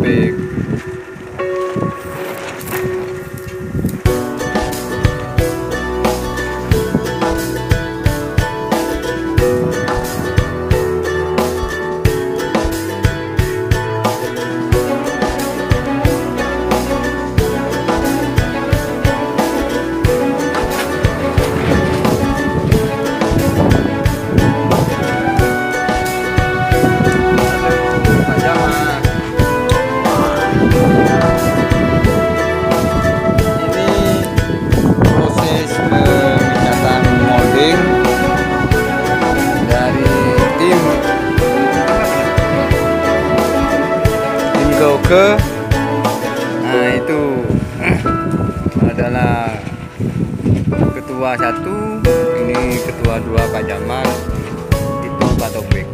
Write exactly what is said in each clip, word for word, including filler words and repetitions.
pabrik. Ke nah itu adalah ketua satu, ini ketua dua Pak Jamal, itu Pak Topik.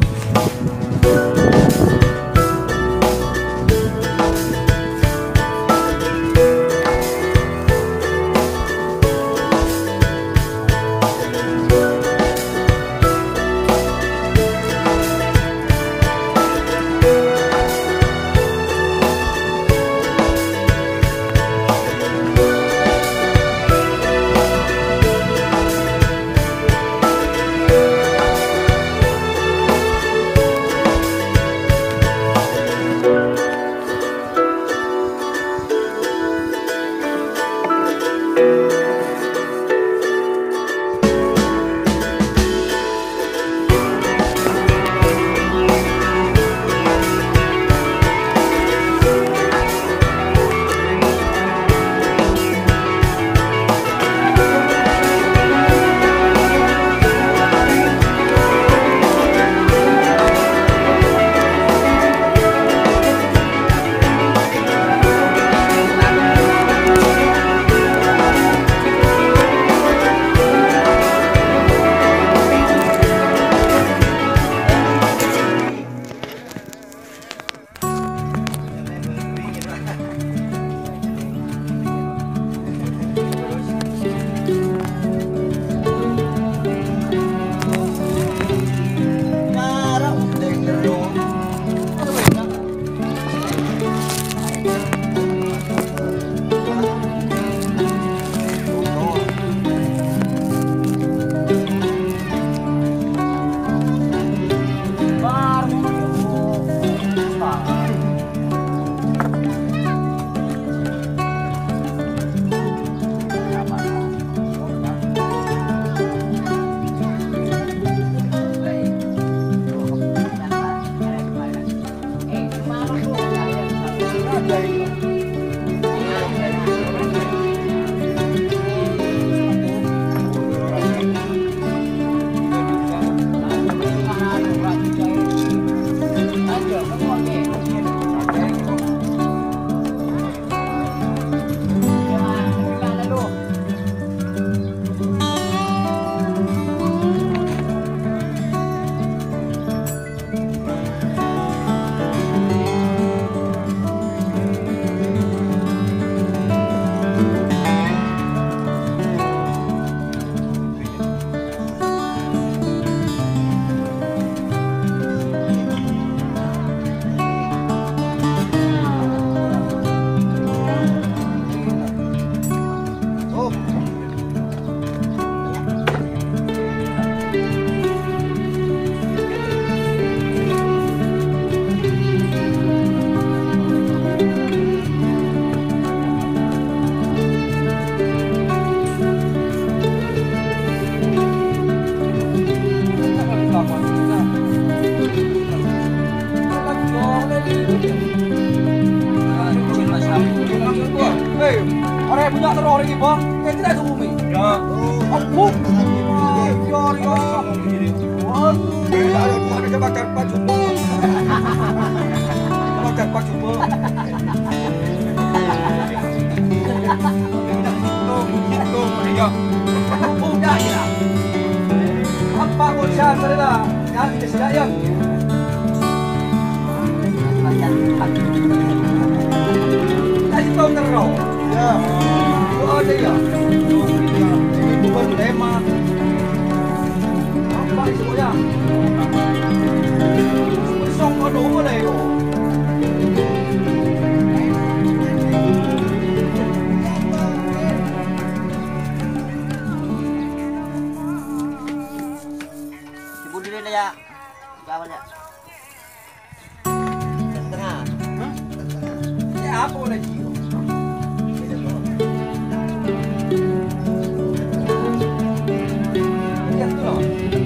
Orang punya teror ini bang, kayak tidak itu bumi. Ya. Aku. Yor yor. Waduh. Beda ada tuh ada coba carpa coba. Coba carpa coba. Hitung hitung mereka. Udah ya. Apa urusan mereka? Yang tidak sedaya. Kasih tahu teror. Ya, itu ada ya. Ini bukan tema. Apa itu ya? Song có đủ ở đây rồi. Ya, kawan ya. Setengah. Ya apa boleh jiwa? Ya tu lah.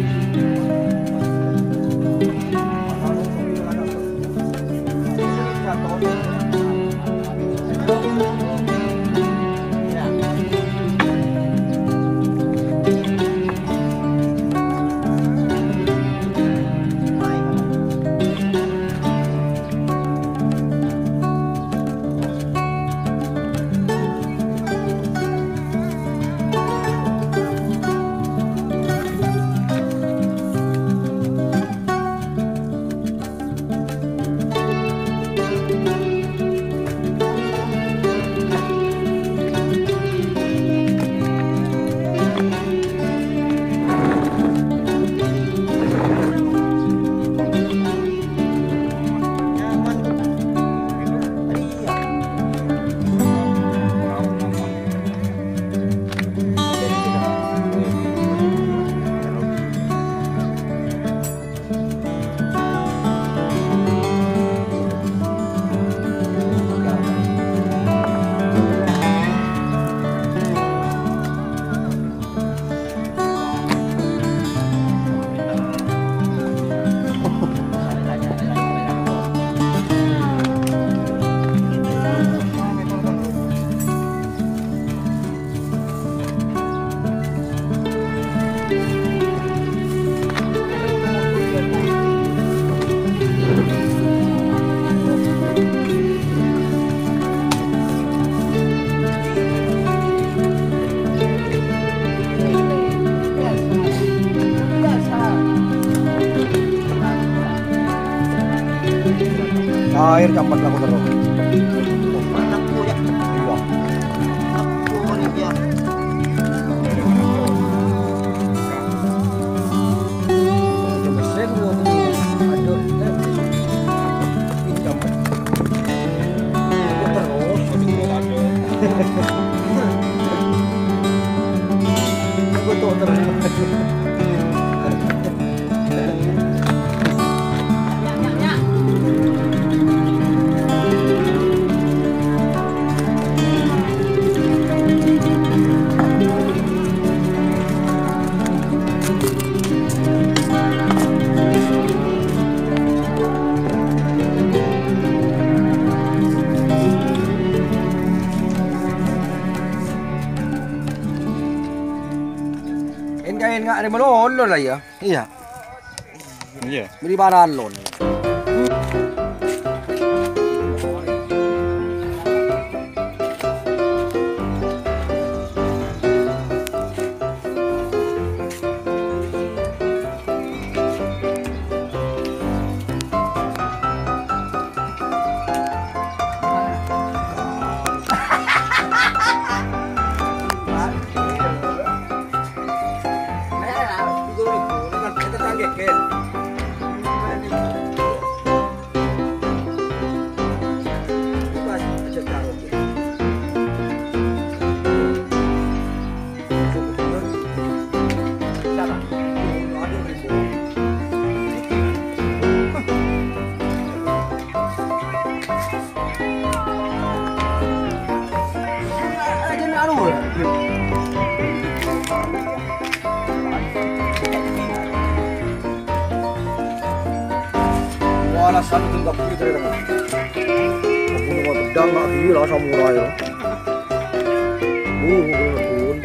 Air campak laku terus. Anak tu ya. Iya. Aku ni dia. Ada mesin gua tu. Ada ini campak. Terus ada. Gua tu terus. Kain nga ni malolo lah ya. Iya. Iya. Beli baran lon. Alasan itu nggak pergi dari tangan. Aku mau pedang nggak gila samurai ya. Uh, pun.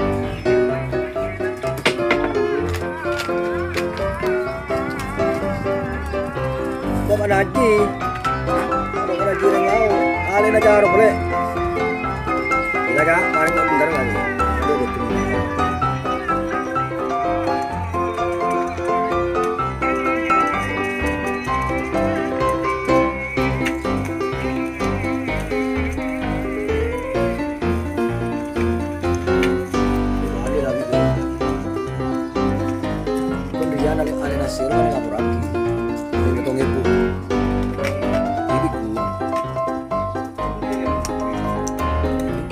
Bapak Naji, bapak Naji yang lau, alih aja harus boleh. Tidak kak, paling nggak benar lagi. Dia betul. Siro kan nggak berarti, ini ketong ibu, ibu,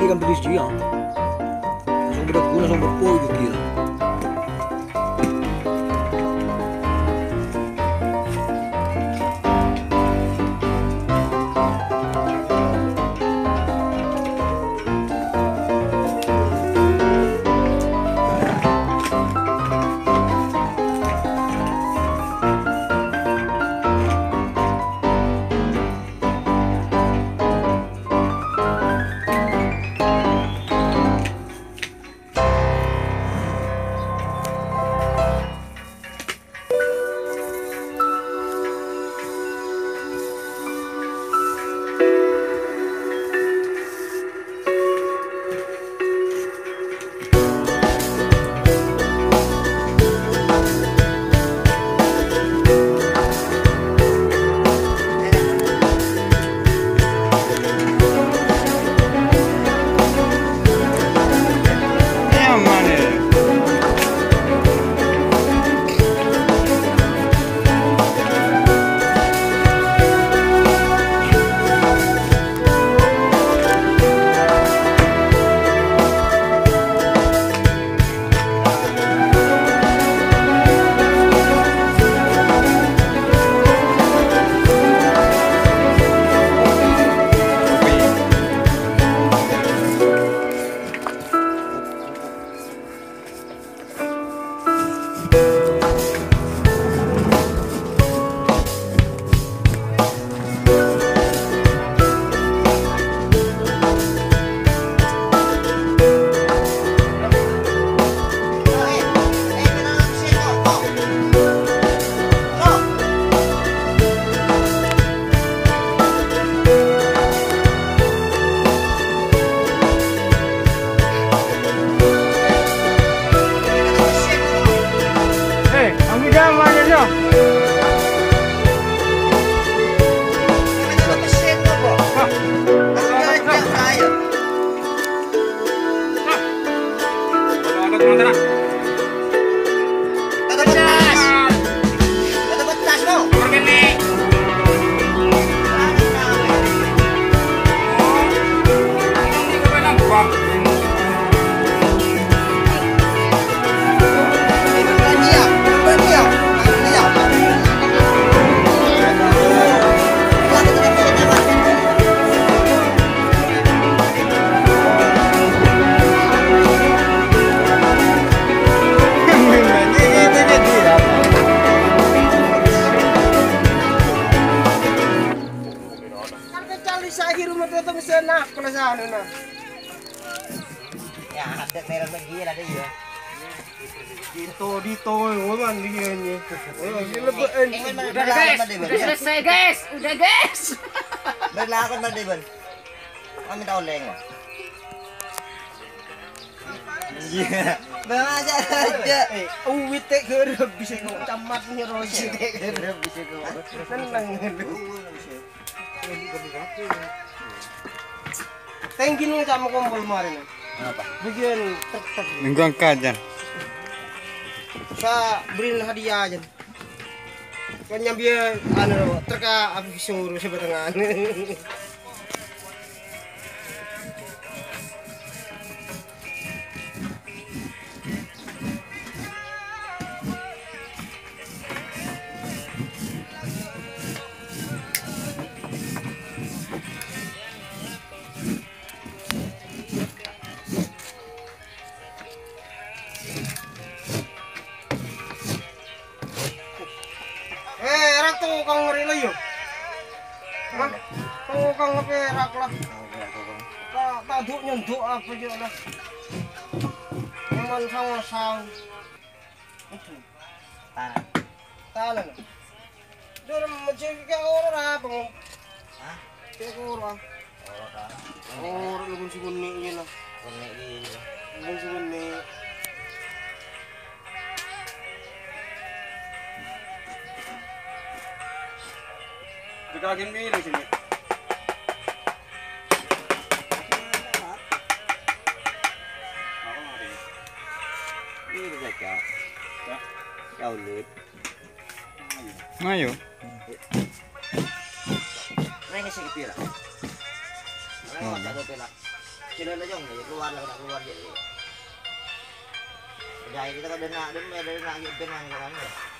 kan tulis dia. Langsung berat guna langsung berpoi itu gila. Ya, ada merah lagi ada ya. Dito dito ngoman dianya. Oh, lebean. Udah guys, udah selesai guys, udah guys. Berlakan mah Deban. Kami tahu leng. Iya. Baca aja. Eh, uwit teh gereb bisa kok camat nih rosi teh gereb bisa kok. Tenang lu. Tengkin nih sama kompol kemarin. Apa? Bagian tek-tek. Minggu angkat aja. Sa beriin hadiah aja. Kanya biar anu terka habis suruh sebatangan. Kang ngeri lah yuk. Hah? Kau kang ngeperak lah. Tak tak duk nyenduk apa juga lah. Cuman sama sang. Itu. Tanah. Tanah. Dalam macam kayak orang apa ngom? Hah? Kayak orang. Orang. Orang lu kunci kuning je lah. Kuning ini. Kunci kuning. Dikagin biru sini. Ini baca. Kau lihat. Ayo. Mereka sih kepira. Mereka tak ada pelak. Sila na yung, keluar lah, keluar dia. Jadi kita kan dana, dana, dana, dana, dana, dana,